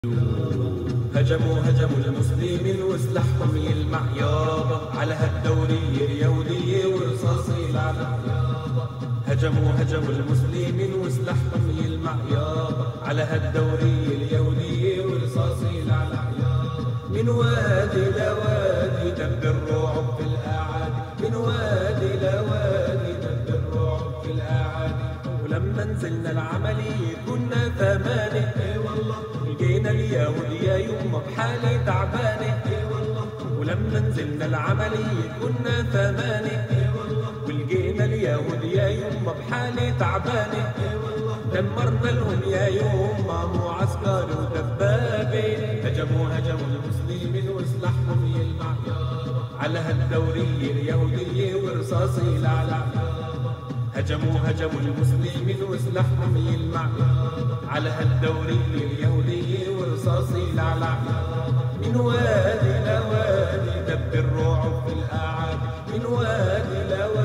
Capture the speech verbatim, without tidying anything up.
هجموا هجموا المسلمين وسلاحهم يلمع يابا على هالدورية اليهودية ورصاصي العيابة. هجموا هجموا المسلمين وسلاحهم يلمع يابا على هالدورية اليهودية ورصاصي العيابة. من وادي لوادي دب الرعب في الأعادي، من وادي لوادي دب الرعب في الأعادي. ولما نزلنا العملية كنا ثمانية، اي والله لقينا اليهود يا يما بحالة تعبانة، اي والله. ولما نزلنا العملية كنا ثمانية، اي والله ولقينا اليهود يا يما بحالة تعبانة، اي والله. دمرنا لهم يا يما معسكر ودبابة. هجموا هجموا المسلمين وسلاحهم يلمع على هالدورية اليهودية ورصاصي العيابة. هجموا هجموا المسلمين وسلاحهم يلمع على هالدورية اليهودية ورصاصي العيابة. من وادي لوادي دب الرعب في الأعادي، من وادي لوادي